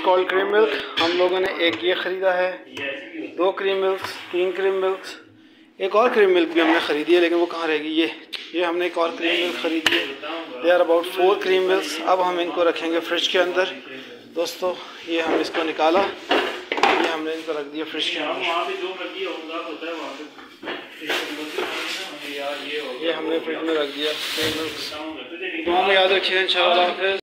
Called cream milk. हम लोगों ने एक ये ख़रीदा है, 2 क्रीम मिल्क, 3 क्रीम मिल्क, एक और क्रीम मिल्क भी हमने ख़रीदी है, लेकिन वो कहाँ रहेगी। ये हमने एक और क्रीम मिल्क ख़रीदी है। They are about 4 cream milk. अब हम इनको रखेंगे फ्रिज के अंदर। दोस्तों ये हम इसको निकाला, ये हमने इनको रख दिया फ्रिज के अंदर। ये हमने फ्रिज में रख दिया क्रीम मिल्क। दुआ में याद रखिए इंशाअल्लाह।